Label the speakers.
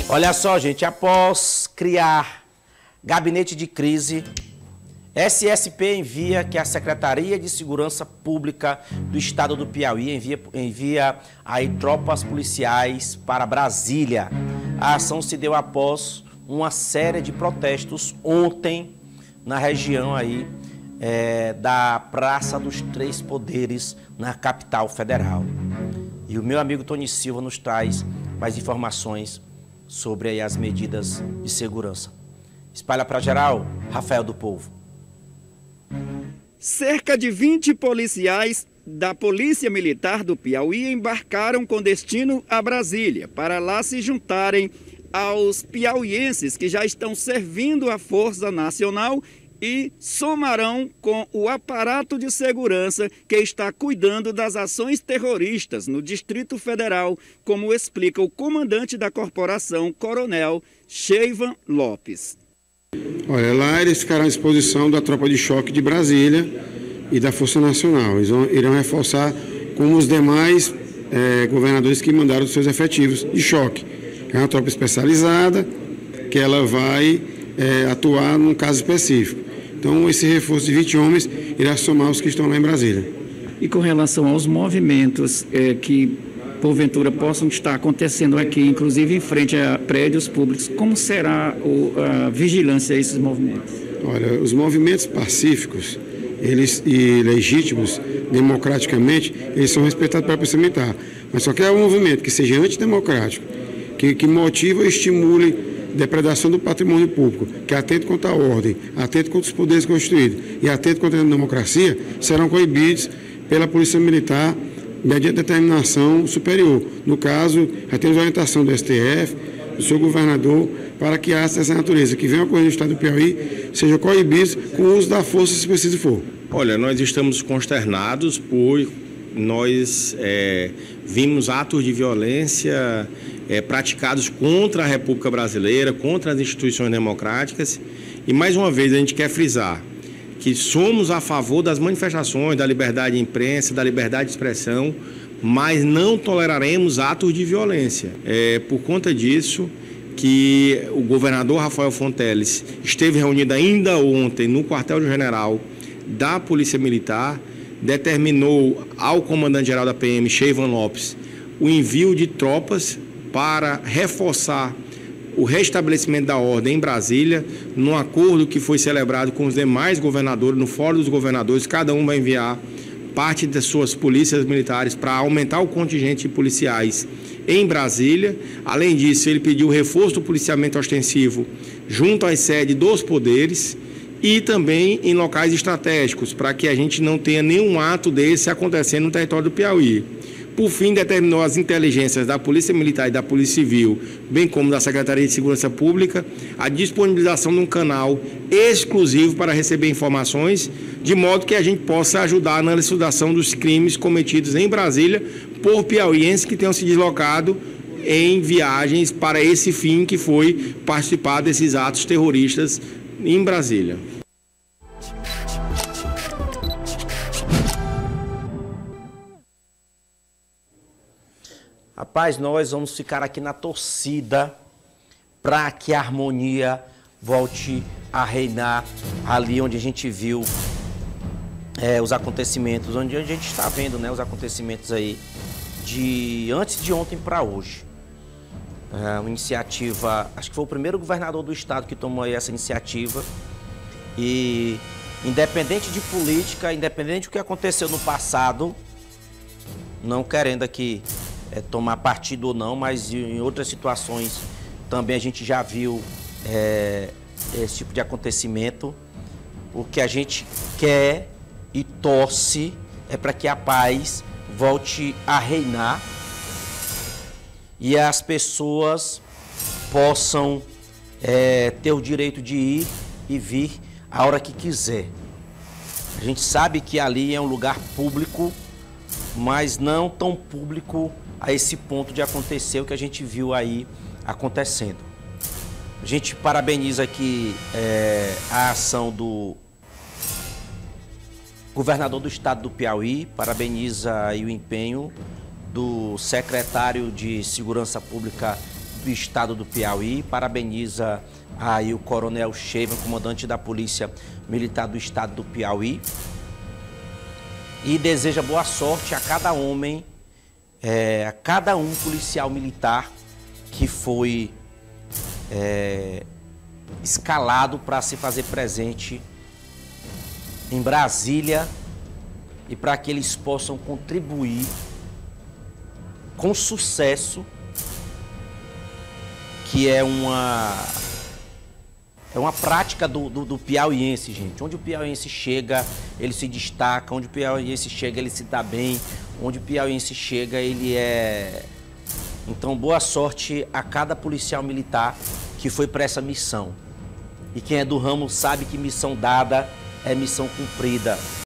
Speaker 1: Olha só, gente, após criar gabinete de crise, SSP envia que a Secretaria de Segurança Pública do Estado do Piauí envia aí tropas policiais para Brasília. A ação se deu após uma série de protestos ontem na região aí da Praça dos Três Poderes, na capital federal. E o meu amigo Tony Silva nos traz mais informações sobre aí as medidas de segurança. Espalha para geral, Rafael do Povo.
Speaker 2: Cerca de 20 policiais da Polícia Militar do Piauí embarcaram com destino a Brasília, para lá se juntarem aos piauienses que já estão servindo a Força Nacional e somarão com o aparato de segurança que está cuidando das ações terroristas no Distrito Federal, como explica o comandante da corporação, Coronel Cheivan Lopes.
Speaker 3: Olha, lá eles ficarão à disposição da tropa de choque de Brasília e da Força Nacional. Eles irão reforçar com os demais governadores que mandaram os seus efetivos de choque. É uma tropa especializada que ela vai atuar num caso específico. Então, esse reforço de 20 homens irá somar os que estão lá em Brasília.
Speaker 2: E com relação aos movimentos que, porventura, possam estar acontecendo aqui, inclusive em frente a prédios públicos, como será a vigilância a esses movimentos?
Speaker 3: Olha, os movimentos pacíficos e legítimos, democraticamente, eles são respeitados pela Polícia Militar. Mas só que é um movimento que seja antidemocrático, que motive ou estimule depredação do patrimônio público, que atente contra a ordem, atente contra os poderes constituídos e atente contra a democracia, serão coibidos pela Polícia Militar mediante determinação superior. No caso, já temos a orientação do STF, do seu governador, para que atos dessa natureza que venham a ocorrer no estado do Piauí sejam coibidos com o uso da força, se preciso for.
Speaker 4: Olha, nós estamos consternados por nós vimos atos de violência praticados contra a República Brasileira, contra as instituições democráticas. E, mais uma vez, a gente quer frisar que somos a favor das manifestações, da liberdade de imprensa, da liberdade de expressão, mas não toleraremos atos de violência. Por conta disso que o governador Rafael Fonteles esteve reunido ainda ontem no quartel-general da Polícia Militar, determinou ao comandante-geral da PM, Cheivan Lopes, o envio de tropas para reforçar o restabelecimento da ordem em Brasília, num acordo que foi celebrado com os demais governadores, no Fórum dos Governadores. Cada um vai enviar parte das suas polícias militares para aumentar o contingente de policiais em Brasília. Além disso, ele pediu reforço do policiamento ostensivo junto às sedes dos poderes e também em locais estratégicos, para que a gente não tenha nenhum ato desse acontecendo no território do Piauí. Por fim, determinou as inteligências da Polícia Militar e da Polícia Civil, bem como da Secretaria de Segurança Pública, a disponibilização de um canal exclusivo para receber informações, de modo que a gente possa ajudar na elucidação dos crimes cometidos em Brasília por piauienses que tenham se deslocado em viagens para esse fim, que foi participar desses atos terroristas em Brasília.
Speaker 1: Rapaz, nós vamos ficar aqui na torcida para que a harmonia volte a reinar ali onde a gente viu os acontecimentos, onde a gente está vendo, né, os acontecimentos aí de antes de ontem para hoje. Uma iniciativa, acho que foi o primeiro governador do estado que tomou aí essa iniciativa e, independente de política, independente do que aconteceu no passado, não querendo aqui tomar partido ou não, mas em outras situações também a gente já viu esse tipo de acontecimento. O que a gente quer e torce é para que a paz volte a reinar e as pessoas possam ter o direito de ir e vir a hora que quiser. A gente sabe que ali é um lugar público, mas não tão público a esse ponto de acontecer o que a gente viu aí acontecendo. A gente parabeniza aqui a ação do governador do estado do Piauí, parabeniza aí o empenho do secretário de Segurança Pública do estado do Piauí, parabeniza aí o Coronel Sheivan, comandante da Polícia Militar do estado do Piauí, e deseja boa sorte a cada homem, a cada um policial militar que foi escalado para se fazer presente em Brasília e para que eles possam contribuir com sucesso, que é uma prática do piauiense, gente. Onde o piauiense chega, ele se destaca. Onde o piauiense chega, ele se dá bem. Onde o piauiense chega, ele é... Então, boa sorte a cada policial militar que foi para essa missão. E quem é do ramo sabe que missão dada é missão cumprida.